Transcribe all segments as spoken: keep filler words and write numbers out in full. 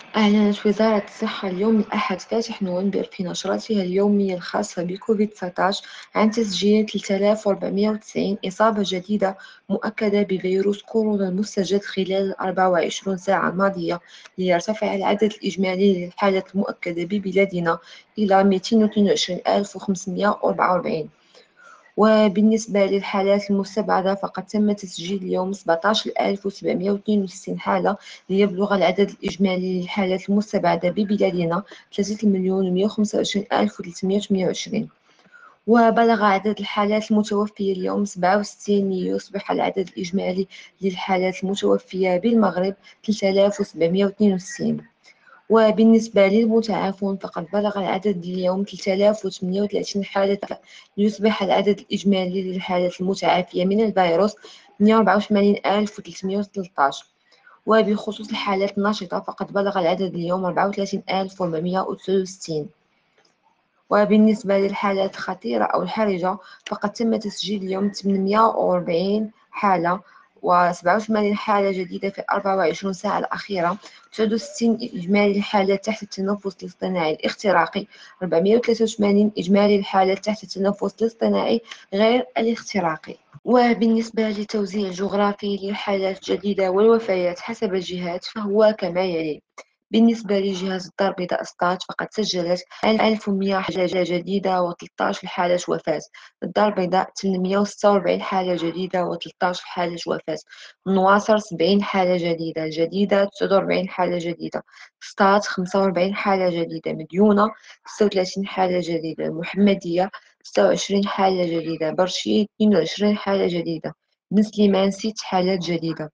أعلنت وزارة الصحة اليوم الأحد فاتح نوفمبر في نشرتها اليومية الخاصة بكوفيد تسعة عشر عن تسجيل ثلاثة آلاف وأربعمائة وتسعين إصابة جديدة مؤكدة بفيروس كورونا المستجد خلال الأربع وعشرين ساعة الماضية، ليرتفع العدد الإجمالي للحالات المؤكدة ببلادنا إلى مئتين واثنين وعشرين ألف وخمسمائة وأربعة وأربعين. وبالنسبة للحالات المستبعدة فقد تم تسجيل اليوم سبعة عشر ألف وسبعمائة واثنين وستين حالة، ليبلغ العدد الإجمالي للحالات المستبعدة ببلادنا ثلاثة مليون ومئة وخمسة وعشرين ألف وثلاثمائة وثمانية وعشرين. وبلغ عدد الحالات المتوفية اليوم سبعة وستين، ليصبح العدد الإجمالي للحالات المتوفية بالمغرب ثلاثة آلاف وسبعمائة واثنين وستين. وبالنسبة للمتعافون فقد بلغ العدد اليوم ثلاثة آلاف وثمانية وثلاثين حالة، ليصبح العدد الإجمالي للحالات المتعافية من الفيروس مئة وأربعة وثمانين ألف وثلاثمائة وثلاثة عشر. وبخصوص الحالات النشطة فقد بلغ العدد اليوم أربعة وثلاثين ألف وأربعمائة وتسعة وستين. وبالنسبة للحالات الخطيرة أو الحرجة فقد تم تسجيل اليوم ثمانمائة وأربعين حالة، وسبعة وثمانين حالة جديدة في الأربع وعشرين ساعة الأخيرة، تسعة وستين إجمالي الحالات تحت التنفس الاصطناعي الاختراقي، أربعمائة وثلاثة وثمانين إجمالي الحالات تحت التنفس الاصطناعي غير الاختراقي. وبالنسبة للتوزيع الجغرافي للحالات الجديدة والوفيات حسب الجهات فهو كما يلي: بالنسبة لجهة الدار البيضاء سطات فقد سجلت ألف ومئة حالة جديدة وثلاثة عشر حالة وفاة. الدار البيضاء ثمانمائة وستة وأربعين حالة جديدة وثلاثة عشر حالة وفاة. النواصر سبعين حالة جديدة جديدة تسعة وأربعين حالة جديدة. سطات خمسة وأربعين حالة جديدة. مديونة ستة وثلاثين حالة جديدة. المحمدية ستة وعشرين حالة جديدة. برشيد اثنين وعشرين حالة جديدة. بن سليمان ست حالات جديدة.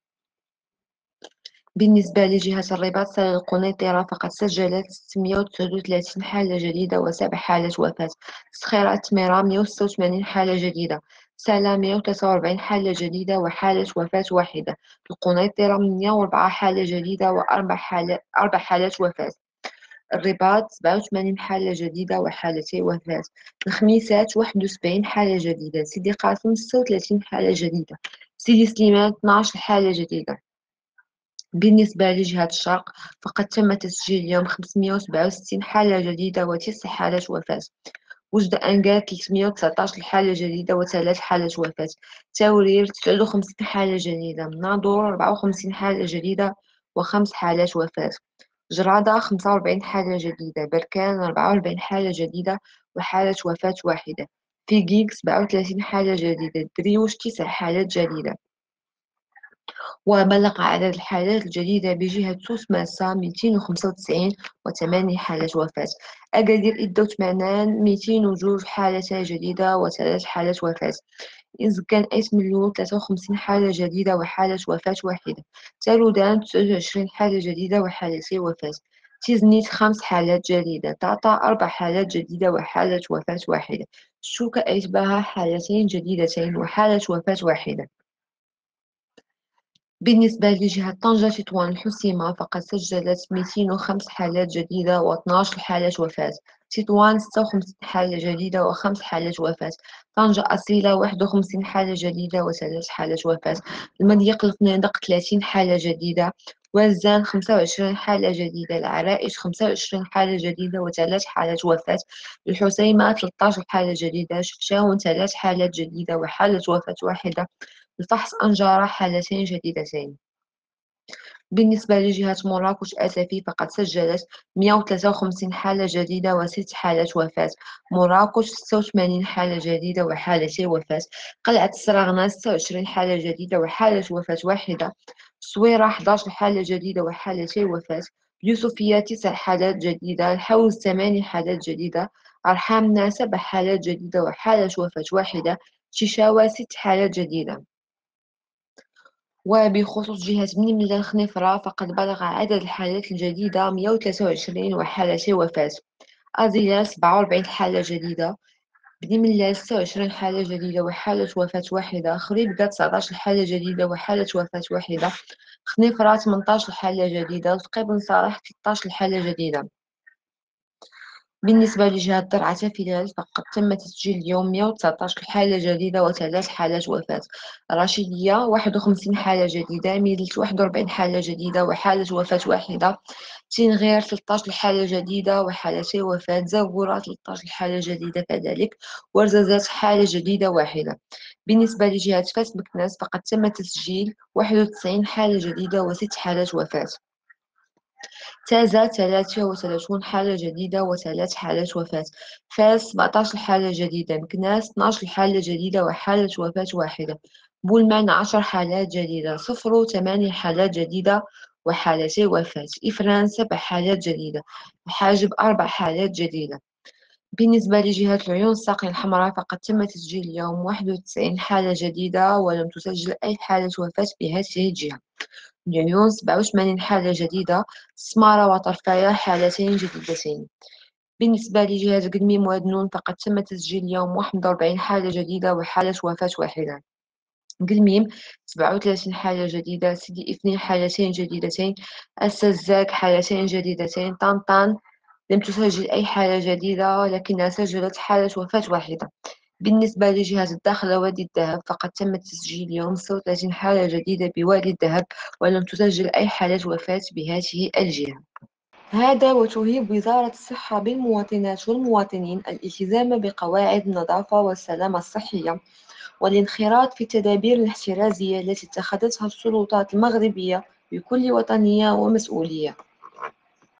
بالنسبة لجهة الرباط صغير القنيطرة فقد سجلت ستمائة وتسعة وثلاثين حالة جديدة وسبع حالات وفاة. صخيرة التميرة مئة وستة وثمانين حالة جديدة. سلا مئة وثلاثة وأربعين حالة جديدة وحالة وفاة واحدة. القنيطرة مئة وأربعة حالة جديدة وأربع حالات أربع حالات وفاة. الرباط سبعة وثمانين حالة جديدة وحالتي وفاة. الخميسات واحد وسبعين حالة جديدة. سيدي قاسم ستة وثلاثين حالة جديدة. سيدي سليمان اثنتا عشرة حالة جديدة. بالنسبة لجهة الشرق فقد تم تسجيل اليوم خمسمائة وسبعة وستين حالة جديدة وتسع حالات وفاة. وجد أنقاض ثلاثمائة وتسعة عشر حالة جديدة وثلاث حالات وفاة. تورير تسعة وخمسين حالة جديدة. مناظور أربعة وخمسين حالة جديدة وخمس حالات وفاة. جرادة خمسة وأربعين حالة جديدة. بركان أربعة وأربعين حالة جديدة وحالة وفاة واحدة. في جيك سبعة وثلاثين حالة جديدة. دريوش تسع حالات جديدة. وبلغ عدد الحالات الجديدة بجهة سوس ماسا مئتين وخمسة وتسعين وثمانية حالات وفاة. أكادير إدوت معنان مئتين وجوج حالات جديدة وثلاث حالات وفاة. إذ كان أيت مليون ثلاثة وخمسين حالة جديدة وحالة وفاة واحدة. تارودان تسعة وعشرين حالة جديدة وحالتي وفاة. تيزنيت خمس حالات جديدة. تعطى أربع حالات جديدة وحالة وفاة واحدة. الشوكة أيتباها حالتين جديدتين وحالة وفاة واحدة. بالنسبة لجهة طنجة تطوان الحسيمة فقد سجلت مئتين وخمس حالات جديدة واثنتا عشر حالة وفاة. تطوان ستة وخمسين حالة جديدة وخمس حالات وفاة. طنجة أصيلة واحد وخمسين حالة جديدة وثلاث حالات وفاة. المضيق الفنادق ثلاثين حالة جديدة. وزان خمسة وعشرين حالة جديدة. العرائش خمسة وعشرين حالة جديدة وثلاث حالات وفاة. الحسيمة ثلاثة عشر حالة جديدة. شفشاون ثلاث حالات جديدة وحالة وفاة واحدة. لفحص أنجارة حالتين جديدتين. بالنسبة لجهة مراكش آسفي فقد سجلت مئة وثلاثة وخمسين حالة جديدة وست حالات وفاة. مراكش ستة وثمانين حالة جديدة وحالتي وفاة. قلعة السراغنة ستة وعشرين حالة جديدة وحالة وفاة واحدة. الصويرة أحد عشر حالة جديدة وحالتي وفاة. يوسفية تسع حالات جديدة. الحوز ثماني حالات جديدة. أرحامنا سبع حالات جديدة وحالة وفاة واحدة. شيشاوة ست حالات جديدة. وبخصوص جهة بني ملال خنيفرة فقد بلغ عدد الحالات الجديدة مئة وثلاثة وعشرين وحالة وفاة. أزيلة سبعة وأربعين حالة جديدة. بني ملال ستة وعشرين حالة جديدة وحالة وفاة واحدة. خريبكة تسعة عشر حالة جديدة وحالة وفاة واحدة. خنيفرة ثمانية عشر حالة جديدة. تقيبن صالح ثلاثة عشر حالة جديدة. بالنسبة لجهة درعا فيلال فقد تم تسجيل اليوم مئة وتسعة عشر حالة جديدة وثلاث حالات وفاة. رشيدية واحد وخمسين حالة جديدة. ميلت واحد وأربعين حالة جديدة وحالة وفاة واحدة. تنغير ثلاثة عشر حالة جديدة وحالتي وفاة. زغورة ثلاثة عشر حالة جديدة كذلك. ورزازات حالة جديدة واحدة. بالنسبة لجهة فاس مكناس فقد تم تسجيل واحد وتسعين حالة جديدة وست حالات وفاة. تازا ثلاثة وثلاثون حالة جديدة وثلاث حالات وفاة. فاس سبعة عشر حالة جديدة. مكناس اثنتا عشرة حالة جديدة وحالة وفاة واحدة. بولمان عشر حالات جديدة. صفر ثمانية حالات جديدة وحالتي وفاة. إفران سبع حالات جديدة. حاجب أربع حالات جديدة. بالنسبة لجهة العيون الساقية الحمراء فقد تم تسجيل اليوم واحد وتسعين حالة جديدة ولم تسجل أي حالة وفاة بهذه الجهة. العيون سبعة وثمانين حالة جديدة. سمارة وطرفاية حالتين جديدتين. بالنسبة لجهة قدميم وذنون فقد تم تسجيل اليوم واحد وأربعين حالة جديدة وحالة وفاة واحدة. قلميم سبعة وثلاثين حالة جديدة. سيدي اثنين حالتين جديدتين. السزاك حالتين جديدتين. طنطان لم تسجل أي حالة جديدة ولكنها سجلت حالة وفاة واحدة. بالنسبة لجهة الداخلة وادي الذهب فقد تم تسجيل اليوم ستة وثلاثين حالة جديدة بوادي الذهب ولم تسجل أي حالة وفاة بهذه الجهة. هذا وتهيب وزارة الصحة بالمواطنات والمواطنين الالتزام بقواعد النظافة والسلامة الصحية والانخراط في التدابير الاحترازية التي اتخذتها السلطات المغربية بكل وطنية ومسؤولية.